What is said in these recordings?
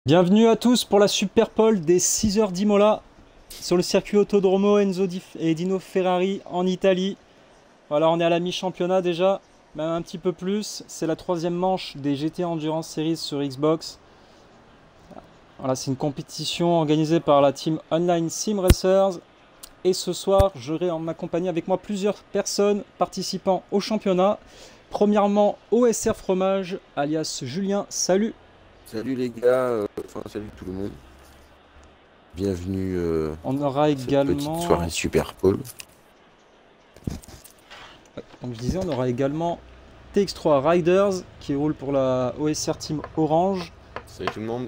Bienvenue à tous pour la Super Pole des 6 heures d'Imola sur le circuit Autodromo et Dino Ferrari en Italie. Voilà, on est à la mi-championnat déjà, même un petit peu plus. C'est la troisième manche des GT Endurance Series sur Xbox. Voilà, c'est une compétition organisée par la team Online Sim Racers. Et ce soir, j'aurai en accompagné avec moi plusieurs personnes participant au championnat. Premièrement, OSR Fromage, alias Julien, salut. Salut les gars, salut tout le monde. Bienvenue On aura à cette également... petite soirée Super Pole. Donc je disais, on aura également TX3 Riders qui roule pour la OSR Team Orange. Salut tout le monde.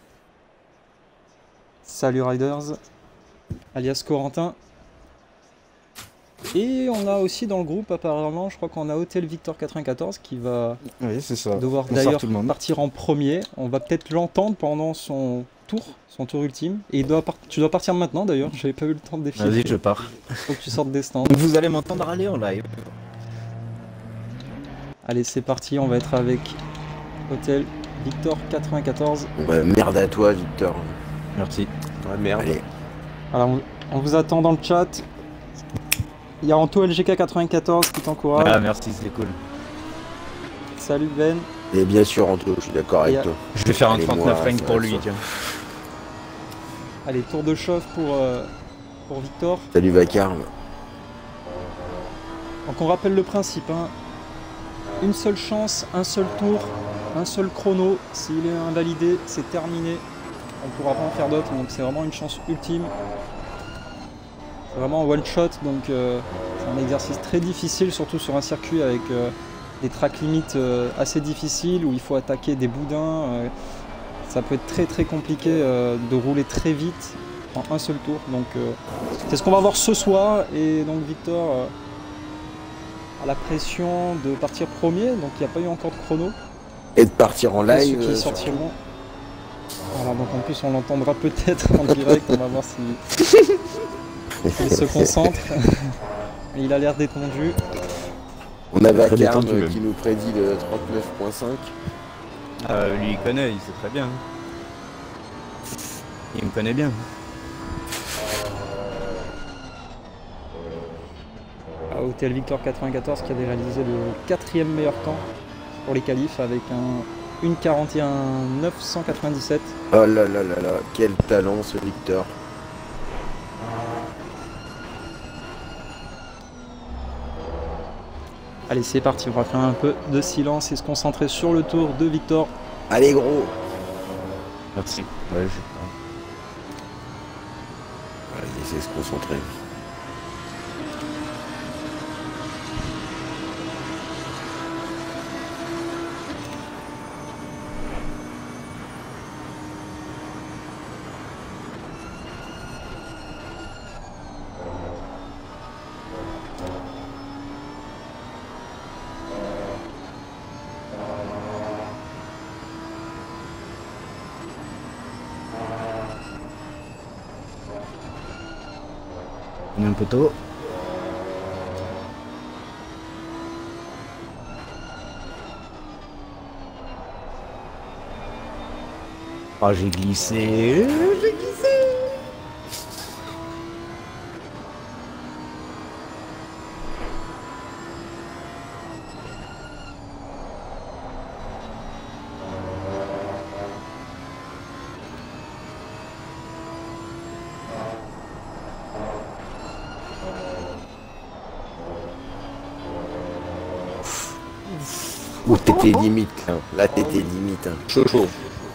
Salut Riders, alias Corentin. Et on a aussi dans le groupe apparemment, je crois qu'on a Hotel Victor 94 qui va devoir d'ailleurs partir en premier. On va peut-être l'entendre pendant son tour ultime. Et tu dois partir maintenant d'ailleurs, j'avais pas eu le temps de défiler. Vas-y, je pars. Faut que tu sortes des stands. Vous allez m'entendre aller en live. Allez, c'est parti, on va être avec Hotel Victor 94. Ouais, merde à toi Victor. Merci. Ouais, merde. Allez. Alors on vous attend dans le chat. Il y a Anto LGK 94 qui t'encourage. Ah merci, c'est cool. Salut Ben. Et bien sûr Anto, je suis d'accord avec toi. Je vais faire un Allez, 39 moi, rank ça pour va, lui, ça. tiens. Allez, tour de chauffe pour Victor. Salut Vacarme. Donc on rappelle le principe, hein. Une seule chance, un seul tour, un seul chrono. S'il est invalidé, c'est terminé. On ne pourra pas en faire d'autres, donc c'est vraiment une chance ultime. C'est vraiment one shot, donc c'est un exercice très difficile, surtout sur un circuit avec des track limites assez difficiles où il faut attaquer des boudins. Ça peut être très très compliqué de rouler très vite en un seul tour. Donc c'est ce qu'on va voir ce soir. Et donc Victor a la pression de partir premier, donc il n'y a pas eu encore de chrono. Et de partir en Ceux live. qui sortiront. Voilà, donc en plus on l'entendra peut-être en direct, on va voir s'il se concentre. Il a l'air détendu. On a Vacarme détendu, qui nous prédit le 39.5. Lui il connaît, il sait très bien. Il me connaît bien. Hotel Victor 94 qui avait réalisé le 4e meilleur temps pour les qualifs avec un 1,41 997. Oh là là là là, quel talent ce Victor. Allez, c'est parti, on va faire un peu de silence et se concentrer sur le tour de Victor. Allez gros. Merci. Ouais, je sais Vas-y, essaye de se concentrer. On est un peu tôt. Oh, j'ai glissé. Ouh, t'étais limite là. Là t'étais limite. Hein. Chaud chaud.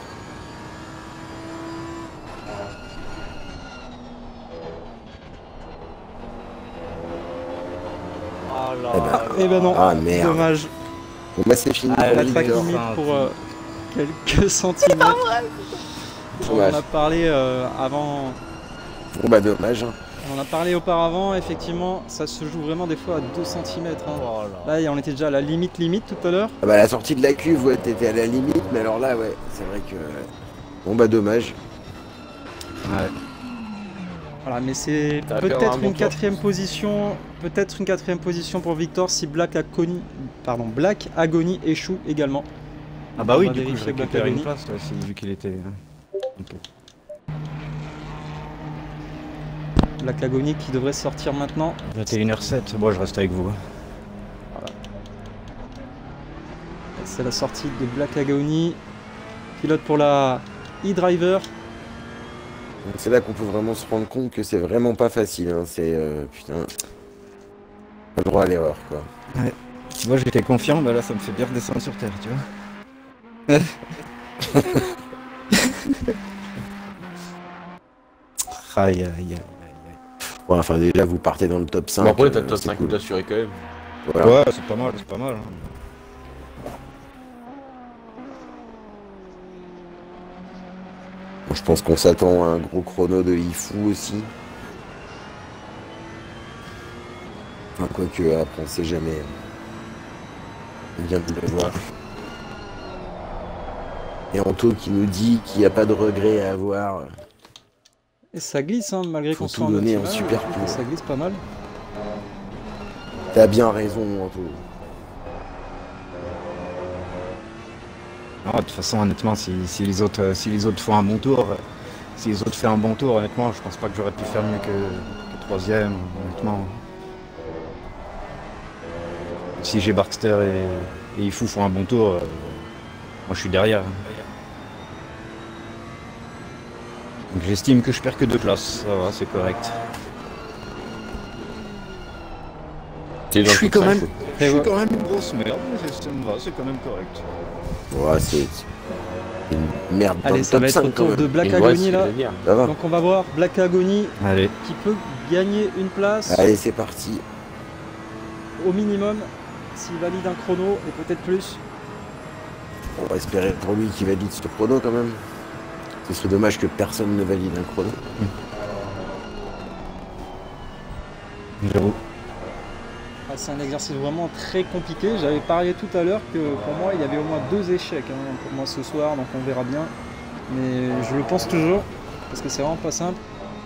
Eh ben non, Ah merde. dommage. Bon bah c'est fini Ah, pour La track Victor. limite pour quelques centimètres. On en Dommage. a parlé avant. Bon bah dommage. Hein. On en a parlé auparavant, effectivement, ça se joue vraiment des fois à 2 cm. Oh là. Là, on était déjà à la limite tout à l'heure. Ah bah la sortie de la cuve, ouais, t'étais à la limite, mais alors là, ouais, c'est vrai que... Bon bah dommage. Ouais. Voilà, mais c'est peut-être une quatrième position. Peut-être une quatrième position pour Victor si Black Agony échoue également. Ah bah oui, On va du coup je vérifier Black récupère une Agony. place là, vu qu'il était... Ok. Black Agony qui devrait sortir maintenant. 21h07, bon je reste avec vous. C'est la sortie de Black Agony. Pilote pour la e-driver. C'est là qu'on peut vraiment se rendre compte que c'est vraiment pas facile. Hein. C'est putain. Pas le droit à l'erreur quoi. Ouais. Tu vois, j'étais confiant, mais là ça me fait bien redescendre sur terre, tu vois. Aïe aïe aïe aïe. Ouais, enfin déjà vous partez dans le top 5. Bon après t'as le top 5 cool. Assuré quand même. Voilà. Ouais, c'est pas mal, c'est pas mal. Hein. Bon, je pense qu'on s'attend à un gros chrono de Ifu aussi. Enfin quoique après on sait jamais. On vient de le voir. Et Anto qui nous dit qu'il n'y a pas de regret à avoir. Et ça glisse, hein, malgré qu'on soit en optimal, en super tour. Ça glisse pas mal. T'as bien raison, Anto. Non, de toute façon, honnêtement, si les autres font un bon tour, si les autres font un bon tour, honnêtement, je pense pas que j'aurais pu faire mieux que troisième, honnêtement. Si j'ai Barkster et Ifu font un bon tour, moi je suis derrière. Donc j'estime que je perds que 2 places, ça va, c'est correct. Je suis quand même une grosse merde, mais ça me va, c'est quand même correct. Ouais, c'est une merde. Allez, ça va être au tour de Black Agony là. Donc on va voir Black Agony qui peut gagner une place. Allez, c'est parti. Au minimum, s'il valide un chrono et peut-être plus. On va espérer pour lui qu'il valide ce chrono quand même. Ce serait dommage que personne ne valide un chrono. J'avoue. Ah, c'est un exercice vraiment très compliqué. J'avais parié tout à l'heure que pour moi il y avait au moins 2 échecs pour moi ce soir, donc on verra bien. Mais je le pense toujours, parce que c'est vraiment pas simple.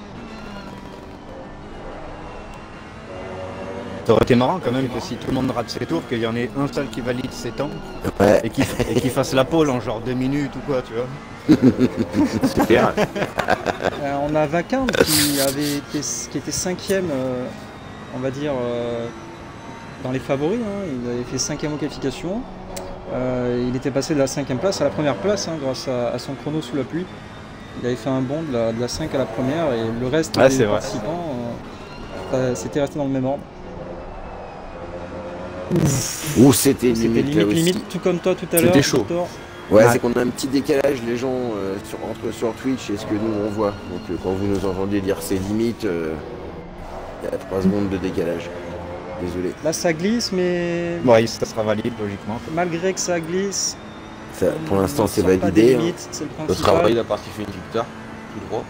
Ça aurait été marrant quand même que si tout le monde rate ses tours, qu'il y en ait un seul qui valide ses temps et qu'il fasse la pole en genre 2 minutes ou quoi, tu vois. Super. On a Vaquin qui était 5ème, on va dire, dans les favoris. Il avait fait 5ème aux qualifications. Il était passé de la 5ème place à la première place grâce à son chrono sous la pluie. Il avait fait un bond de la 5 à la première et le reste des participants c'était resté dans le même ordre. Ouh, c'était limite, tout comme toi tout à l'heure. C'était chaud. Ouais, c'est qu'on a un petit décalage, les gens, sur Twitch et ce que nous on voit. Donc quand vous nous entendez dire c'est limite, il y a 3 secondes de décalage. Désolé. Là ça glisse, mais... Ouais, ça sera valide logiquement. Malgré que ça glisse... Ça, pour l'instant c'est validé. C'est le principal. Ça sera valide à partir qu'il fait une victoire, tout droit.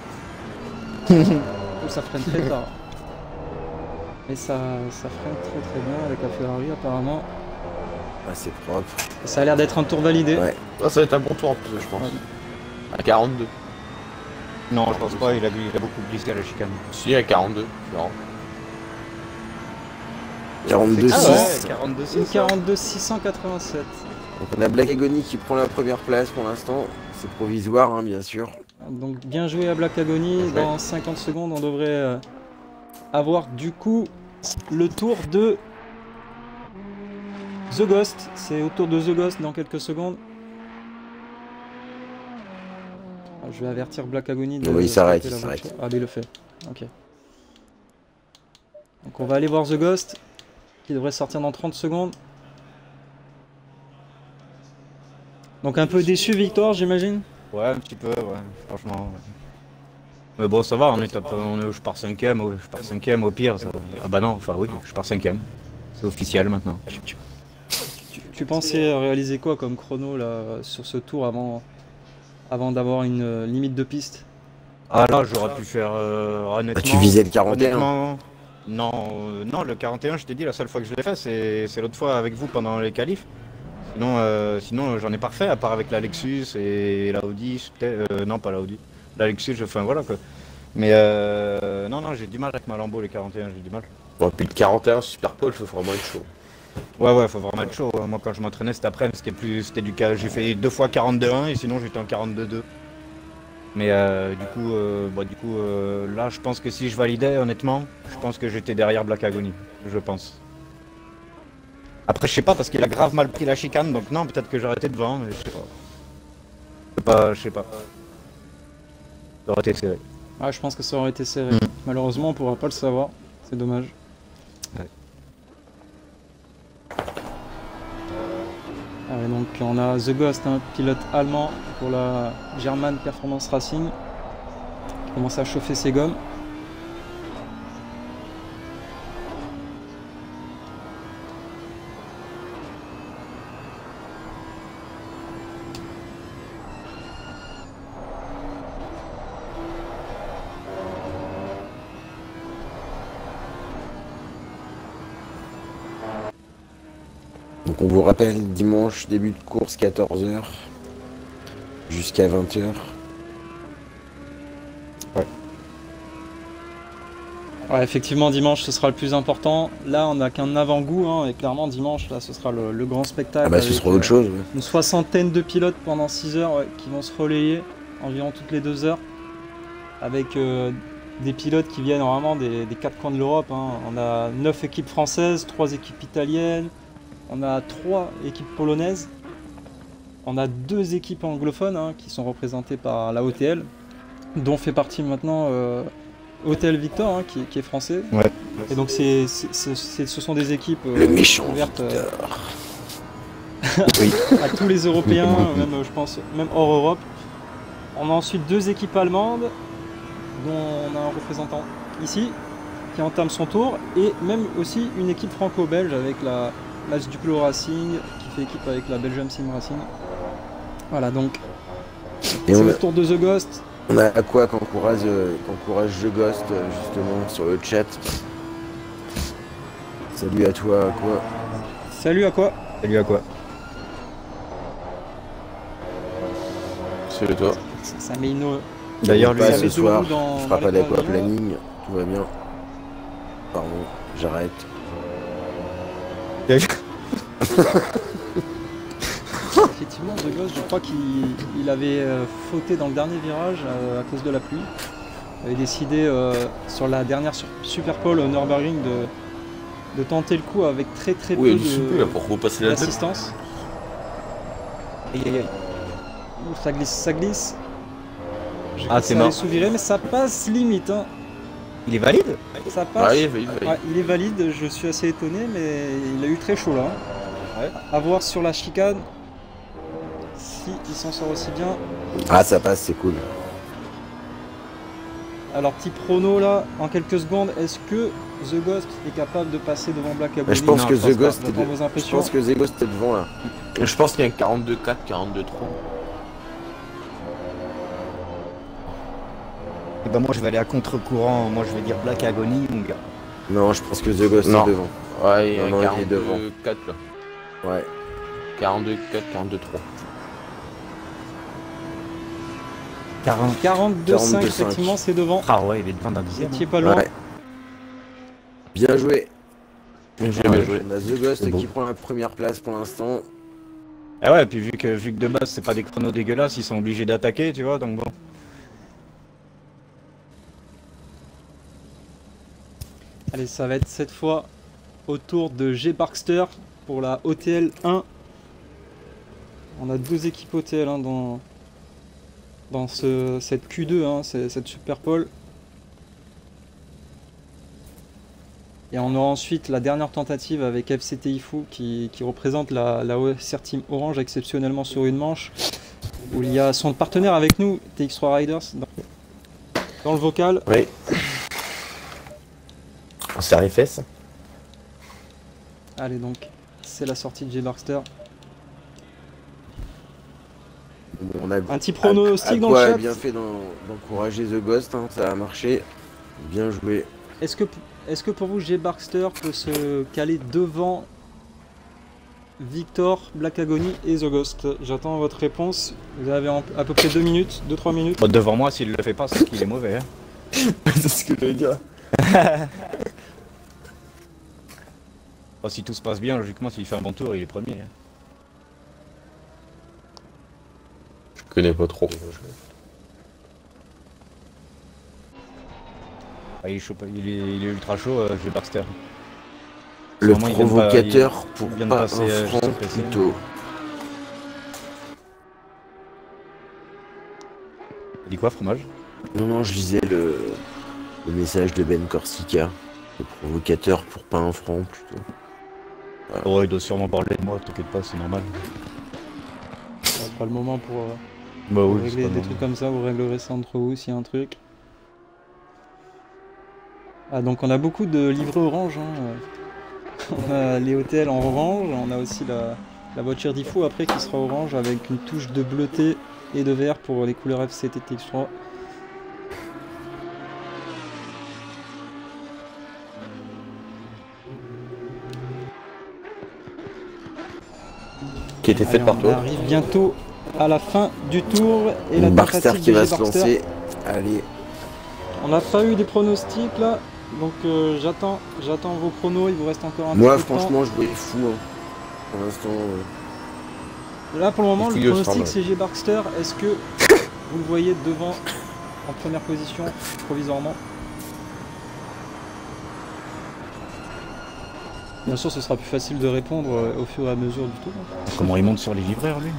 Ça freine très tard. Et ça freine très bien avec la Ferrari apparemment. Ah, c'est propre. Et ça a l'air d'être un tour validé. Ouais. Ça va être un bon tour en plus, je pense. Ouais. À 42. Non, je pense pas, il a beaucoup glissé à la chicane. Si, à 42, c'est marrant. 42 ah 6. Ouais, 42 687. Donc on a Black Agony qui prend la première place pour l'instant. C'est provisoire, bien sûr. Donc bien joué à Black Agony. Dans 50 secondes, on devrait avoir du coup le tour de The Ghost. C'est au tour de The Ghost dans quelques secondes. Je vais avertir Black Agony de... Oui, il s'arrête, Ah, mais il le fait. Ok. Donc on va aller voir The Ghost, qui devrait sortir dans 30 secondes. Donc un peu déçu, Victor, j'imagine? Ouais, un petit peu, ouais, franchement. Ouais. Mais bon, ça va, je pars 5ème, au pire. Ça... Ah bah non, enfin oui, je pars 5ème. C'est officiel maintenant. Tu pensais réaliser quoi comme chrono là, sur ce tour avant d'avoir une limite de piste? Ah là, j'aurais pu faire honnêtement... Tu visais le 41? Non, le 41, je t'ai dit, la seule fois que je l'ai fait, c'est l'autre fois avec vous pendant les qualifs. Sinon j'en ai pas refait, à part avec la Lexus et la Audi, non pas la Audi. La Lexus, enfin voilà quoi. Mais non, j'ai du mal avec ma Lambo, les 41, j'ai du mal. Bon, puis le 41, Super Pole, faut vraiment être chaud. Ouais, faut vraiment être chaud. Moi, quand je m'entraînais cet après-midi, j'ai fait 2 fois 42-1 et sinon j'étais en 42-2. Mais là, je pense que si je validais, honnêtement, je pense que j'étais derrière Black Agony. Je pense. Après, je sais pas, parce qu'il a grave mal pris la chicane, donc non, peut-être que j'aurais été devant, mais je sais pas. Je sais pas. Ça aurait été serré. Ah, je pense que ça aurait été serré. Malheureusement, on pourra pas le savoir. C'est dommage. Ouais. Allez, donc on a The Ghost, un pilote allemand pour la German Performance Racing, qui commence à chauffer ses gommes. Donc on vous rappelle, dimanche, début de course 14h jusqu'à 20h. Ouais, effectivement, dimanche, ce sera le plus important. Là, on n'a qu'un avant-goût, hein, et clairement, dimanche, là, ce sera le grand spectacle. Ah bah ce avec, sera autre chose. Ouais. une soixantaine de pilotes pendant 6 heures, ouais, qui vont se relayer environ toutes les 2 heures, avec des pilotes qui viennent vraiment des 4 coins de l'Europe. Hein. On a 9 équipes françaises, 3 équipes italiennes, on a 3 équipes polonaises, on a 2 équipes anglophones, hein, qui sont représentées par la OTL, dont fait partie maintenant OTL Victor, hein, qui est français. Ouais. Et donc ce sont des équipes Le méchant ouvertes Victor. à tous les Européens, même je pense même hors Europe. On a ensuite 2 équipes allemandes, dont on a un représentant ici qui entame son tour, et même aussi une équipe franco-belge avec la Match Duplo Racing qui fait équipe avec la Belgium Sim Racing. Voilà, donc Et c'est on le a, tour de The Ghost. on a quoi qu'encourage The Ghost justement sur le chat. Salut à toi, à quoi. Salut à quoi? Salut à quoi? C'est toi. Ça met une... D'ailleurs, Lui, lui, pas ça ce met deux soir, roues dans- je ferai dans pas les d'aquaplanning, tout va bien. Pardon, j'arrête. Effectivement, The Ghost, je crois qu'il avait fauté dans le dernier virage à cause de la pluie. Il avait décidé sur la dernière Superpole au Nürburgring de tenter le coup avec très Oui, peu je sais plus là pour repasser la tête. d'assistance. Aïe, aïe, aïe. Ouh, ça glisse, ça glisse. Ah, c'est Ça mort. allait sous-virer, mais ça passe limite. Hein. Il est valide? Ça passe. Ah, il va. Ouais, il est valide, je suis assez étonné, mais il a eu très chaud là. Ouais. À voir sur la chicane si il s'en sort aussi bien. Ah ça passe, c'est cool. Alors petit prono là, en quelques secondes, est-ce que The Ghost est capable de passer devant Black Agony? Mais je pense Non, que je pense The Ghost pas. J'attends vos je impressions. pense que The Ghost est devant là. Je pense qu'il y a un 42-4, 42-3. Et ben moi je vais aller à contre-courant, moi je vais dire Black Agony, mon gars. Non, je pense que The Ghost Non. est devant. Ouais, il y a Non, un il est devant. 42-4 là. Ouais. 42-4, 42-3. 42-5, 42-5. effectivement, c'est devant. Ah ouais, il est devant d'un Vous dixième. étiez pas loin. Ouais. Bien joué. Bien joué. On a The Ghost C'est beau. qui prend la première place pour l'instant. Ah ouais, puis vu que de base c'est pas des chronos dégueulasses, ils sont obligés d'attaquer, tu vois, donc bon. Allez, ça va être cette fois au tour de G Barkster pour la OTL 1. On a 2 équipes OTL hein, dans cette Q2, hein, cette Superpole. Et on aura ensuite la dernière tentative avec FCT Ifu qui représente la OSR Team Orange exceptionnellement sur une manche. Où il y a son partenaire avec nous, TX3 Riders, dans le vocal. Oui. On s'est les fesses. Allez donc, c'est la sortie de G Barkster. On a Un petit pronostic dans le Aqua chat. a bien fait d'encourager The Ghost, hein, ça a marché. Bien joué. Est-ce que pour vous, G Barkster peut se caler devant Victor, Black Agony et The Ghost? J'attends votre réponse. Vous avez à peu près 2 minutes, 2-3 minutes. Bon, devant moi, s'il le fait pas, c'est qu'il est mauvais. Hein. C'est ce que je veux dire. Bon, si tout se passe bien, logiquement, s'il fait un bon tour, il est premier. Hein. Je connais pas trop. Ah, il est ultra chaud, j'ai Baxter. Le Vraiment, il vient de provocateur pour il vient de pas passer, un juste franc après, c'est- plutôt. Il dit quoi, fromage? Non, non, je lisais le message de Ben Corsica. Le provocateur pour pas un franc plutôt. Oh, il doit sûrement parler de moi, t'inquiète pas, c'est normal. C'est pas le moment pour Bah oui, c'est régler pas des normal. trucs comme ça, vous réglerez ça entre vous s'il y a un truc. Ah, donc on a beaucoup de livrets orange. Hein. On a les hôtels en orange, on a aussi la voiture d'IFU après qui sera orange avec une touche de bleuté et de vert pour les couleurs FCT TX3. Qui était faite Allez, par on toi. arrive bientôt à la fin du tour et la Baxter tentative qui de va G. se Baxter. lancer. Allez, On n'a pas eu des pronostics là, donc j'attends vos pronos, il vous reste encore un moi petit peu de temps. franchement je vais fou. Hein. Pour l'instant, Là pour le moment, Il le fouille le pronostic stand, c'est G. Baxter. Est-ce que vous le voyez devant en première position provisoirement? Bien sûr, ce sera plus facile de répondre au fur et à mesure du tour. Comment il monte sur les livreurs, lui?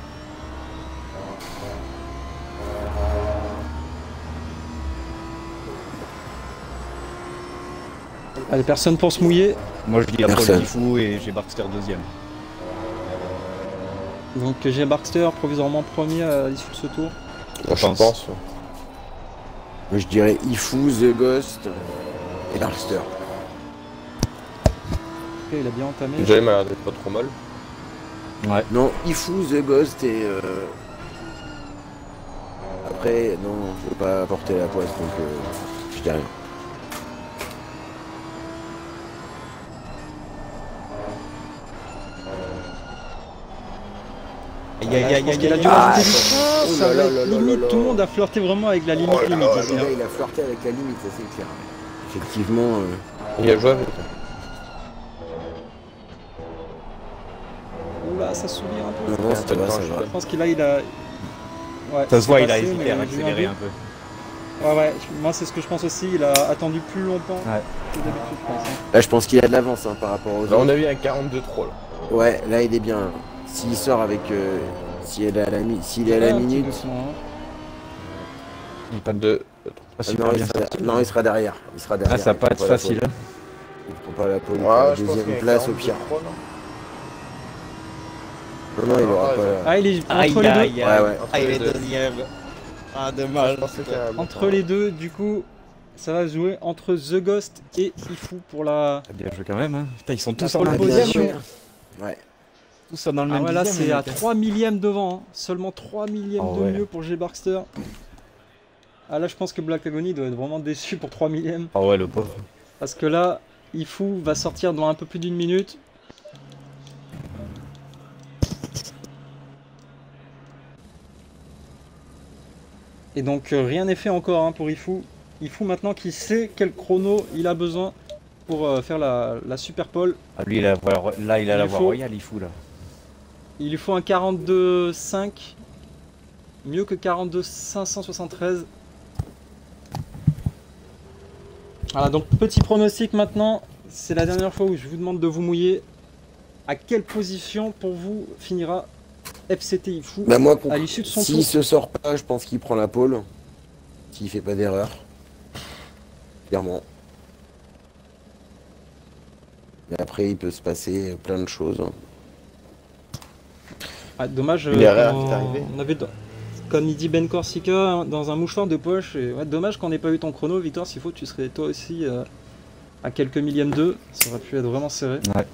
Allez, personne pour se mouiller. Moi, je dis après Personne. le Diffou et j'ai Baxter deuxième. Donc G. Baxter provisoirement premier à l'issue de ce tour. Je pense. moi je dirais Ifu, The Ghost et Darkster. Ok, il a bien entamé. Déjà, il m'a l'air d'être pas trop mal. Ouais. Non, Ifu, The Ghost et... Après, non, je veux pas porter la poisse, donc je dis rien. Aïe aïe Je pense qu'il a dû Ah, rajouter du frein, oh ça là va là être là là limite, là. tout le monde a flirté vraiment avec la limite limite Ah, ici. le hein. gars, il a flirté avec la limite, ça c'est clair. Effectivement, Il a joué avec. Oula, ça souvient un peu. non, ça va, ça va. Je pense qu'il a... Ouais, Ça se voit, c'est il a passé, hésité mais à j'ai eu un accélérer doute. un peu. Ouais, ouais, moi c'est ce que je pense aussi, il a attendu plus longtemps Ouais. que d'habitude, je pense. Hein. Là, je pense qu'il a de l'avance hein, par rapport aux Là, on autres. a eu un 42-3 là. Ouais, là, il est bien. S'il sort avec... s'il est à la, s'il est à Ouais, la un petit minute... doucement, hein. Il pas de... De... pas super non, bien sorti. non, il sera derrière. Il sera derrière. Ah, ça va Il pas prend être la facile. pole. Il prend pas la pole. il Ouais, prend la je pense qu'il y deuxième a place au pire. 42-3, là. Non, non, il aura Ouais, pas la... Ah, il est entre les deux. Ouais, ouais. Ah, il est deux. deuxième. Ah, dommage. Je pensais qu'il y avait- Entre les deux, du coup, ça va se jouer entre The Ghost et Ifu pour la... Bien joué quand même, hein. Putain, ils sont tous La en pole même position. position. Ouais. Tous ça dans le Ah même ouais, là dixième, c'est à les mecs. 3 millièmes devant, hein. Seulement 3 millièmes Ah de ouais. mieux pour G. Baxter. Ah là je pense que Black Agony doit être vraiment déçu pour 3 millièmes. Ah ouais, le pauvre. Parce que là, Ifu va sortir dans un peu plus d'une minute. Et donc rien n'est fait encore hein, pour Ifu. Ifu maintenant qui sait quel chrono il a besoin pour faire la super pole. Ah, lui, il a, là, il a la Il voie faut- royale, il fout là. Il lui faut un 42,5. Mieux que 42,573. Voilà, donc petit pronostic maintenant. C'est la dernière fois où je vous demande de vous mouiller. À quelle position pour vous finira FCT Ifu Bah moi, à l'issue de son s'il tour? se sort pas, je pense qu'il prend la pole. S'il fait pas d'erreur. Clairement. Et après, il peut se passer plein de choses. Ah, dommage, Il est rare on, qu'il est arrivé. on avait, comme il dit Ben Corsica, dans un mouchoir de poche. Et, ouais, dommage qu'on n'ait pas eu ton chrono, Victor. S'il faut, tu serais toi aussi à quelques millièmes d'eux. Ça aurait pu être vraiment serré. Ouais.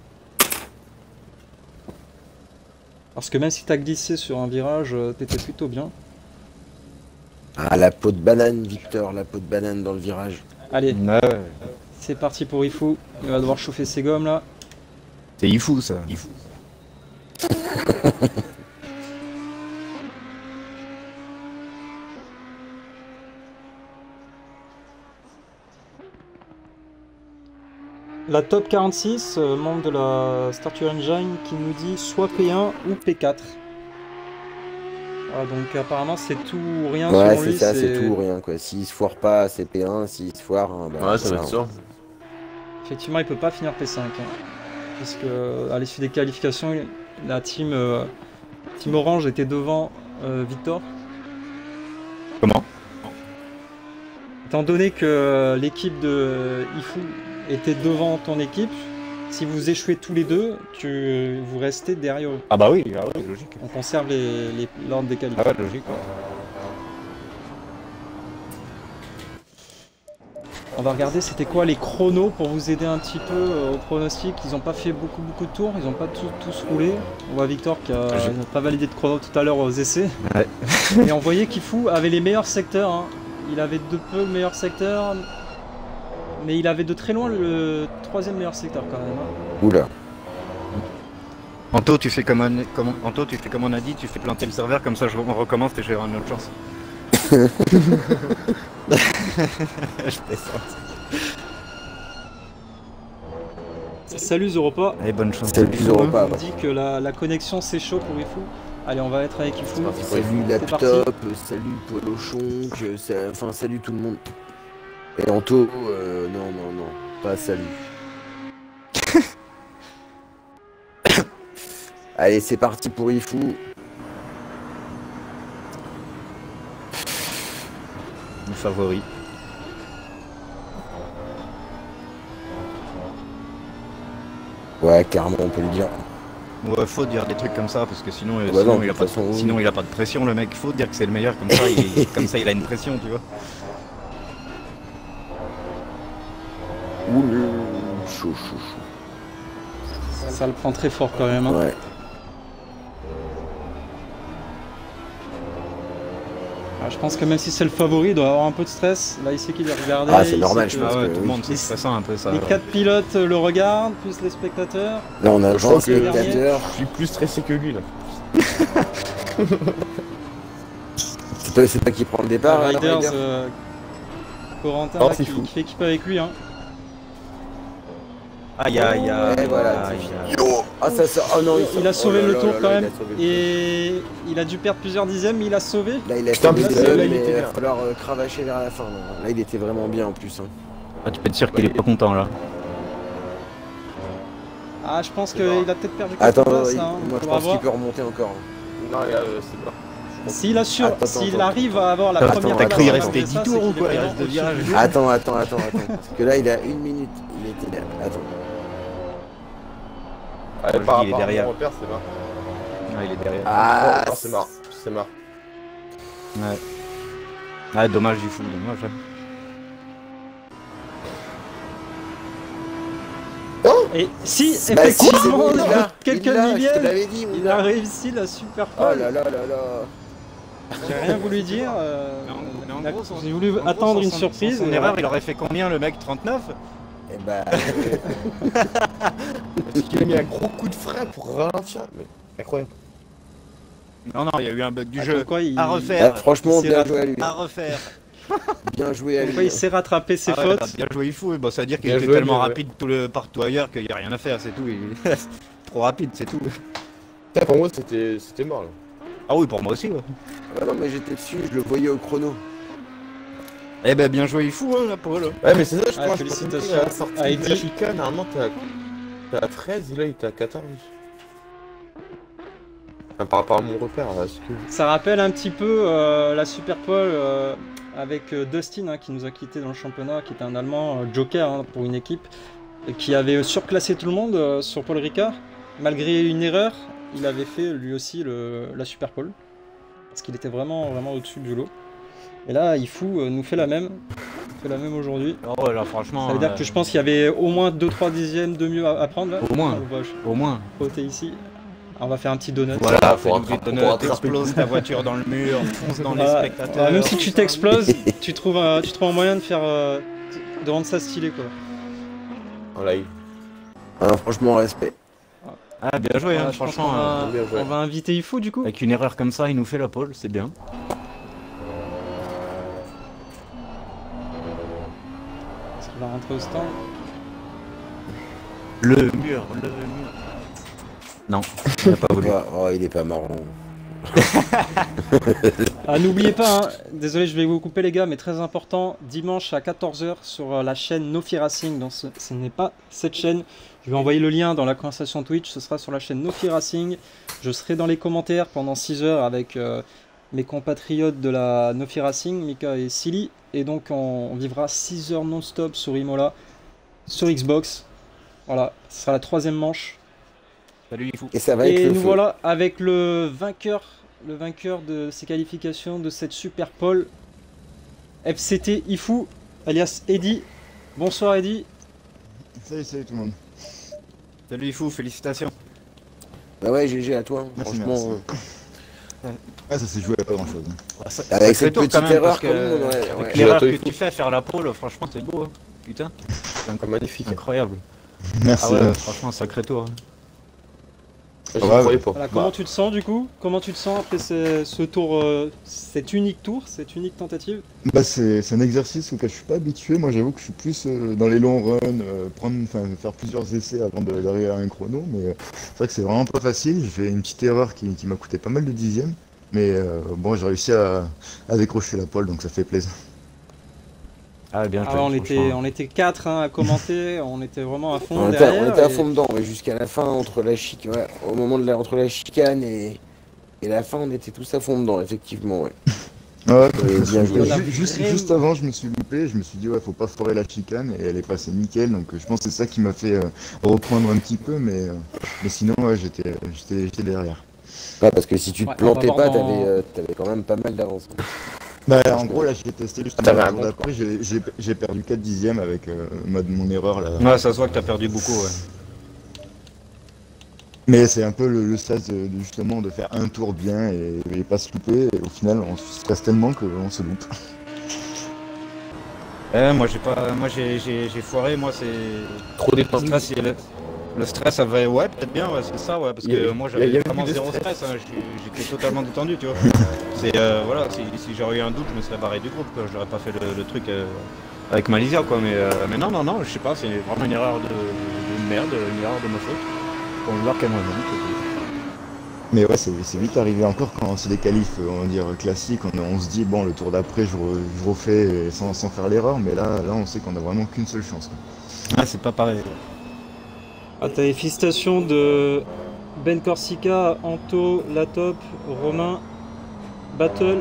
Parce que même si t'as glissé sur un virage, t'étais plutôt bien. Ah, la peau de banane, Victor, la peau de banane dans le virage. Allez, Ouais. c'est parti pour Ifu. Il va devoir chauffer ses gommes là. C'est Ifu ça. Ifu. La top 46, membre de la Starter Engine, qui nous dit soit P1 ou P4. Ah, donc apparemment c'est tout ou rien Ouais, selon c'est lui. ça, c'est tout ou rien quoi. S'il se foire pas, c'est P1. S'il se foire, hein, bah, Ouais, ça va être ça. Effectivement, il peut pas finir P5. Hein, puisque à l'issue des qualifications, la team Orange était devant Victor. Comment? Étant donné que l'équipe de Ifu était devant ton équipe, si vous échouez tous les deux, vous restez derrière eux. Ah bah oui, logique. On conserve l'ordre des qualifs. Ah ouais, logique. Ouais. On va regarder c'était quoi les chronos pour vous aider un petit peu au pronostic. Ils n'ont pas fait beaucoup de tours, ils n'ont pas tous roulé. On voit Victor qui a pas validé de chrono tout à l'heure aux essais. Ouais. Et on voyait qu'Ifu avait les meilleurs secteurs. Hein. Il avait de peu le meilleur secteur, mais il avait de très loin le 3e meilleur secteur quand même. Hein. Oula. Anto, tu fais comme on a dit, tu fais planter le serveur, comme ça on recommence et j'aurai une autre chance. Je plaisante. Salut Zoropa. Allez, bonne chance. Salut Zoropa. On dit que la connexion c'est chaud pour Ifu. Allez, on va être avec Ifu. Salut Laptop, salut Polochon, enfin salut tout le monde. Et Anto, non, pas salut. Allez, c'est parti pour Ifu. Mon favori. Ouais, carrément, on peut le dire. Ouais, faut dire des trucs comme ça parce que sinon, bah sinon, non, il a pas façon, sinon il a pas de pression le mec. Faut dire que c'est le meilleur comme ça, comme ça il a une pression, tu vois. Ouh, chaud. Ça le prend très fort quand même. Hein. Ouais. Alors, je pense que même si c'est le favori, il doit avoir un peu de stress. Là, il sait qu'il est regardé. Ah, c'est normal, je pense. Ah ouais, que tout le oui. monde c'est stressant un peu ça. Les 4 pilotes le regardent, plus les spectateurs. Là, on a Je 20 pense que spectateurs. Je suis plus stressé que lui là. C'est toi qui prend le départ, Riders, Ryder Corentin Oh, là, c'est qui fou. fait équipe avec lui. Hein. Aïe. Et voilà. Ah, ça sort. Oh non, Il a sauvé oh là le là tour là quand là, même. il a sauvé le tour. Et il a dû perdre plusieurs dixièmes, mais il a sauvé. Là, il a Putain, fait mais des là, mais il il était va bien. falloir cravacher vers la fin. Là, il était vraiment bien en plus. Hein. Ah, tu peux être sûr qu'il est pas content là. Ah, je pense qu'il a peut-être perdu quelques Attends, places. moi Hein. je Faudra pense voir. qu'il peut remonter encore. Hein. Non, c'est bon. S'il Attends. arrive à avoir la Attends, première t'as place, cru il à restait faire 10 ça, tours c'est ou qu'il quoi? est Il vraiment reste de au-dessus virage. du jeu. Attends. Parce que là, il a 1 minute. Il était là. Attends. Allez, je par dis, il est rapport à derrière. mon repère, c'est marrant. Ah, il est derrière. Ah, Oh, c'est marrant. C'est marrant. Ouais. Ah, dommage du fou, dommage. Et si, Bah, si, c'est effectivement, bon, il l'a. quelques Il l'a, je te millièmes, l'avais dit. il a réussi la super Oh pole. là là là là. J'ai rien voulu dire. Mais en gros, J'ai voulu attendre une surprise. Son et erreur, voilà. il aurait fait combien le mec? 39? Eh bah. Parce qu'il a mis un gros coup de frein pour ralentir. Mais incroyable. Non, il y a eu un bug du Ah, jeu. comme quoi, il- À Ah, refaire. franchement, il s'est bien joué à lui. À refaire. Bien joué à Comme lui. quoi, il sait rattraper ses Ah ouais, fautes. t'as bien joué, il faut. Bon, ça veut dire qu'il Bien était joué, tellement bien joué. rapide partout ailleurs qu'il n'y a rien à faire, c'est tout. Trop rapide, c'est tout. Putain, pour moi, c'était mort là. Ah oui, pour moi aussi, ouais. Ah non, mais j'étais dessus, je le voyais au chrono. Eh ben, bien joué, il faut, hein, la Paul. Ouais, mais c'est ça, je Ouais, crois. félicitations. À la sortie Ah, de Eddie. la chicane, normalement, t'as 13 et là, il était à 14. Enfin, par rapport à mon repère, est-ce que. Ça rappelle un petit peu la Super Pole avec Dustin hein, qui nous a quitté dans le championnat, qui était un Allemand joker hein, pour une équipe, et qui avait surclassé tout le monde sur Paul Ricard. Malgré une erreur, il avait fait lui aussi la Super Pole, parce qu'il était vraiment au-dessus du lot. Et là, Ifu nous fait la même. Il fait la même aujourd'hui. Oh, ouais, là, franchement. Ça veut dire que je pense qu'il y avait au moins 2-3 dixièmes de mieux à prendre là. Au moins. On va Au moins. côté ici. Alors, on va faire un petit donut. Voilà, faut fais-nous rattraper- des donuts, faut rattraper. explose ta voiture dans le mur, fonce dans les Voilà. spectateurs. Même si tu t'exploses, tu trouves un moyen de faire de rendre ça stylé quoi. En live. Ah, franchement, respect. Ah, bien joué, hein, Voilà, je pense franchement. qu'on va- bien joué. on va inviter Ifu du coup. Avec une erreur comme ça, il nous fait la pole, c'est bien. Est-ce qu'il va rentrer au stand? Le mur. Non, il n'a pas voulu. Oh, il est pas marrant. Ah, n'oubliez pas, hein, désolé je vais vous couper les gars, mais très important, dimanche à 14 h sur la chaîne Nofi Racing, donc ce n'est pas cette chaîne, je vais envoyer le lien dans la conversation Twitch, ce sera sur la chaîne Nofi Racing, je serai dans les commentaires pendant 6 heures avec mes compatriotes de la Nofi Racing, Mika et Silly, et donc on vivra 6 heures non-stop sur Imola, sur Xbox, voilà, ce sera la 3e manche. Salut les fous. Et ça va être Et le nous feu. voilà avec le vainqueur de ces qualifications de cette Super Pole, FCT Ifou, alias Eddy. Bonsoir Eddy. Salut tout le monde. Salut les fous, félicitations. Bah ouais, GG à toi. Merci, Franchement, Ah, ça s'est joué à pas grand chose. avec cette Tour, petite quand même, erreur, parce que, quand même, ouais, avec ouais. l'erreur Girato, que tu fais à faire la pole, franchement c'est beau, hein. Putain. C'est Magnifique. incroyable. Merci. Ah ouais, franchement sacré tour. Hein. Je Ouais, ne croyais pas. Voilà, comment tu te sens du coup? Comment tu te sens après ce tour, cet unique tour, cette unique tentative? Bah, c'est un exercice auquel je suis pas habitué. Moi, j'avoue que je suis plus dans les longs runs, faire plusieurs essais avant d'arriver à un chrono. Mais c'est vrai que c'est vraiment pas facile. J'ai fait une petite erreur qui m'a coûté pas mal de dixièmes. Mais bon, j'ai réussi à décrocher la pole, donc ça fait plaisir. Ah bien Ah joué, ouais, franchement. on était 4 à commenter, on était vraiment à fond On était, derrière. on était à et- fond dedans, ouais, jusqu'à la fin, entre la ouais, au moment de entre la chicane et la fin, on était tous à fond dedans, effectivement. Ouais. Ouais, bien joué. On a juste avant, je me suis loupé. Je me suis dit, ouais, faut pas foirer la chicane. Et elle est passée nickel. Donc, je pense que c'est ça qui m'a fait reprendre un petit peu. Mais sinon, ouais, j'étais derrière. Ouais, parce que si tu te Ouais, on va plantais voir pas, dans- t'avais quand même pas mal d'avance. Bah, en gros, là, j'ai testé juste T'avais le un jour bon d'après. J'ai perdu 4 dixièmes avec mon erreur là. Ouais, ça se voit que t'as perdu beaucoup, ouais. Mais c'est un peu le sas justement de faire un tour bien et pas se louper. Et au final, on se casse tellement qu'on se loupe. Moi j'ai pas. Moi j'ai foiré, moi c'est. Trop Le détendu. stress, le stress ça va. Ouais, peut-être bien, ouais, c'est ça, ouais. Parce Il y que a- moi il y j'avais avait vraiment plus de zéro stress, hein, j'étais totalement détendu, tu vois. C'est voilà, si j'aurais eu un doute, je me serais barré du groupe, quoi. J'aurais pas fait le truc avec Malaysia, quoi. Mais non, je sais pas, c'est vraiment une erreur de merde, une erreur de ma faute. Pour voir qu'elle m'a dit. Mais ouais, c'est vite arrivé encore quand c'est des qualifs, on va dire classiques. On se dit, bon, le tour d'après, je refais sans faire l'erreur. Mais là, on sait qu'on a vraiment qu'une seule chance, quoi. Ah, c'est pas pareil. Ah, t'as les félicitations de Ben Corsica, Anto, Latop, Romain, Battle.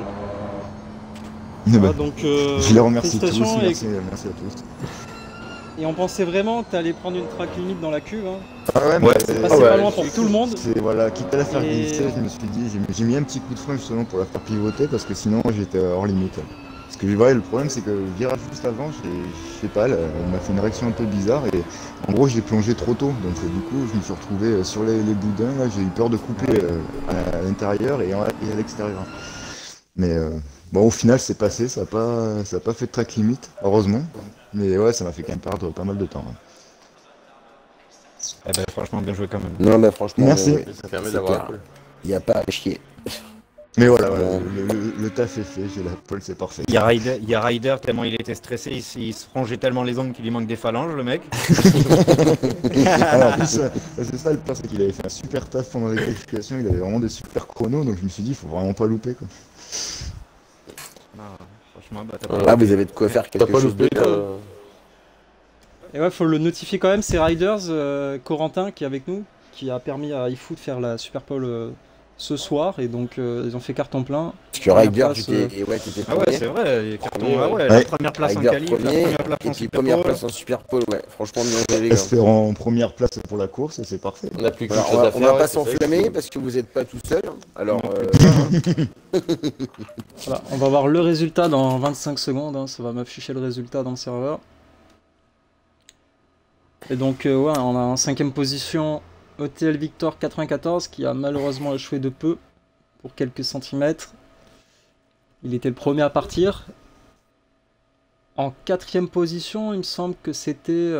Mais Voilà, bah, donc je les remercie tous. félicitations Merci à tous. et on pensait vraiment que t'allais prendre une track limite dans la cuve. Hein. Ah ouais, Ouais, C'est passé pas loin pour tout le monde. C'est voilà, quitte à la faire Et- glisser, je me suis dit, j'ai mis un petit coup de frein justement pour la faire pivoter parce que sinon j'étais hors limite. Parce que ouais, le problème c'est que le virage juste avant, je sais pas, elle m'a fait une réaction un peu bizarre et en gros j'ai plongé trop tôt. Donc du coup je me suis retrouvé sur les boudins, là j'ai eu peur de couper à l'intérieur et à l'extérieur. Mais bon, au final c'est passé, ça a pas fait de track limite, heureusement. Mais ouais, ça m'a fait quand même perdre pas mal de temps. Ouais. Eh ben, franchement, bien joué quand même. Non, mais franchement, Merci. ouais, Ça permet c'est d'avoir la clair. pole. Il n'y a pas à chier. Mais voilà, Bon. le taf est fait, j'ai la pole, c'est parfait. Il y a Ryder, tellement il était stressé, il se rongeait tellement les ongles qu'il lui manque des phalanges, le mec. Alors, en plus, c'est ça le pire, c'est qu'il avait fait un super taf pendant les qualifications, il avait vraiment des super chronos, donc je me suis dit, il faut vraiment pas louper, quoi. Non, franchement, bah, Ah, vous avez de quoi faire T'as quelque pas chose de loupé bien. Et ouais, faut le notifier quand même, c'est Riders, Corentin qui est avec nous, qui a permis à Ifou de faire la Super Pole ce soir, et donc ils ont fait carton plein. Parce que Ryder, Première place, t'étais Ah ouais, premier. c'est vrai, les cartons, Premier, ah ouais, ouais. la première place en Ryder qualif, la premier, première place et en puis Super première Bowl. place en Super Pole, ouais. Franchement, bien joué, les gars. Espérant en première place pour la course, et c'est parfait. On n'a plus qu'une Voilà, chose on va, à on faire. va ouais, pas c'est ça, s'enflammer il parce que vous n'êtes pas tout seul. Alors, Voilà, on va voir le résultat dans 25 secondes, hein, ça va m'afficher le résultat dans le serveur. Et donc ouais, on a en 5ème position ETL Victor 94 qui a malheureusement échoué de peu pour quelques centimètres. Il était le premier à partir. En 4ème position, il me semble que c'était...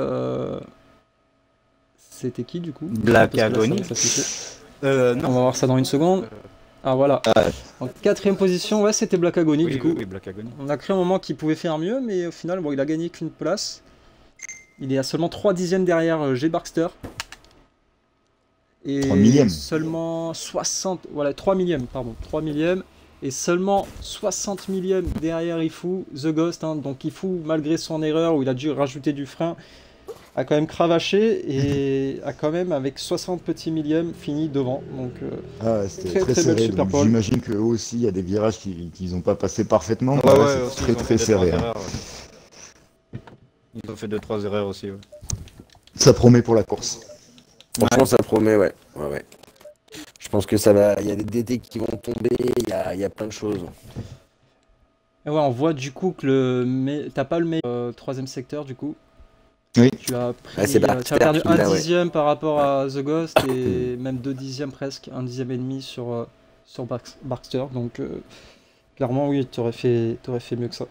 C'était qui du coup? Black Parce que là, ça Agony. va s'afficher. Non. On va voir ça dans une seconde. Ah voilà. Ah, En 4ème position, ouais, c'était Black Agony oui, du coup. oui, oui, Black Agony. On a cru un moment qu'il pouvait faire mieux, mais au final, bon, il a gagné qu'une place. Il est à seulement 3 dixièmes derrière G. Barkster. Et 3 millièmes. seulement 60, voilà 3 millièmes, pardon, 3 millièmes. Et seulement 60 millièmes derrière Ifu, The Ghost. Hein, donc Ifu, malgré son erreur où il a dû rajouter du frein, a quand même cravaché et a quand même, avec 60 petits millièmes, fini devant. Donc Ah, c'était très, très très belle serré. Super donc Pole. J'imagine qu'eux aussi, il y a des virages qu'ils n'ont pas passé parfaitement. Ouais, mais là, ouais, c'est aussi, très ils ont très fait serré. 2-3 Hein. erreurs, ouais. Ils ont fait 2-3 erreurs aussi. Ouais. Ça promet pour la course. Franchement, ça promet, ouais. Ouais, ouais. Je pense que ça va. Il y a des DT qui vont tomber, il y a plein de choses. Et ouais, on voit du coup que t'as pas le meilleur troisième secteur du coup. Oui. Tu as pris, Ah, c'est tu as Baxter perdu qui un l'a, ouais. dixième par rapport à The Ghost et même 2 dixièmes presque, 1 dixième et demi sur Baxter. Donc clairement oui, t'aurais fait mieux que ça.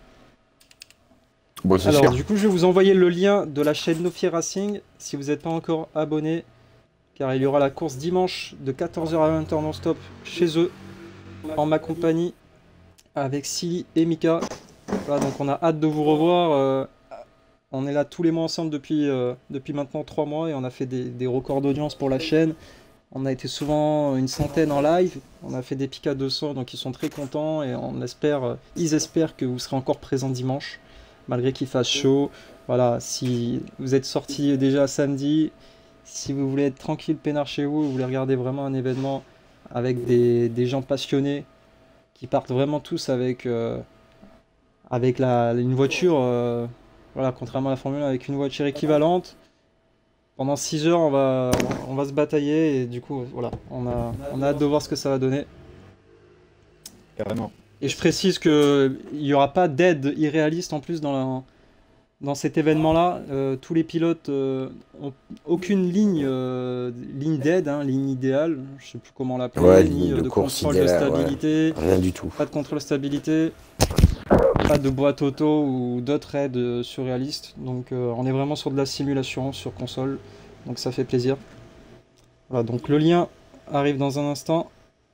Bon, c'est Alors sûr. du coup je vais vous envoyer le lien de la chaîne Nofi Racing si vous n'êtes pas encore abonné, car il y aura la course dimanche de 14h à 20h non-stop chez eux, en ma compagnie, avec Silly et Mika. Voilà, donc on a hâte de vous revoir. On est là tous les mois ensemble depuis maintenant 3 mois et on a fait des records d'audience pour la chaîne. On a été souvent une centaine en live. On a fait des pics à 200, donc ils sont très contents et ils espèrent que vous serez encore présents dimanche, malgré qu'il fasse chaud. Voilà, si vous êtes sortis déjà samedi, si vous voulez être tranquille, peinard chez vous, vous voulez regarder vraiment un événement avec des gens passionnés qui partent vraiment tous avec une voiture, voilà, contrairement à la Formule 1, avec une voiture équivalente. Pendant 6 heures, on va se batailler et du coup, voilà, on a hâte de voir ce que ça va donner. Carrément. Et je précise qu'il n'y aura pas d'aide irréaliste en plus dans cet événement-là. Tous les pilotes ont aucune ligne d'aide, hein, ligne idéale, je ne sais plus comment l'appeler, Ouais, ni ligne de de course contrôle de idéale, stabilité, Rien du tout. pas de contrôle stabilité, pas de boîte auto ou d'autres aides surréalistes. Donc on est vraiment sur de la simulation sur console, donc ça fait plaisir. Voilà, donc le lien arrive dans un instant.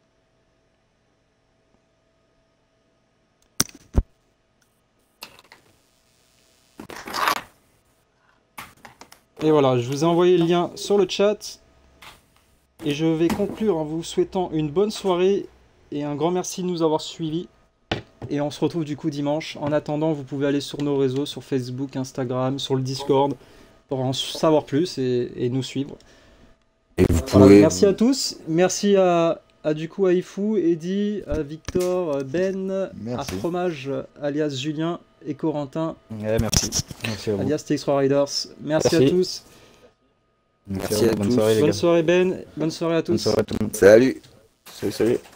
Et voilà, je vous ai envoyé le lien sur le chat. Et je vais conclure en vous souhaitant une bonne soirée et un grand merci de nous avoir suivis. Et on se retrouve du coup dimanche. En attendant, vous pouvez aller sur nos réseaux, sur Facebook, Instagram, sur le Discord, pour en savoir plus et nous suivre. Et vous Voilà, pouvez. merci à tous. Merci à Ifu, Eddy, à Victor, Ben, à Merci. Fromage, alias Julien, et Corentin, Ouais, merci. Merci à vous. alias TX3 Riders. Merci à Merci. tous. Merci à Bonne tous. soirée, les gars. Bonne soirée Ben, bonne soirée à tous. Bonne soirée à tout le monde. Salut. Salut, salut.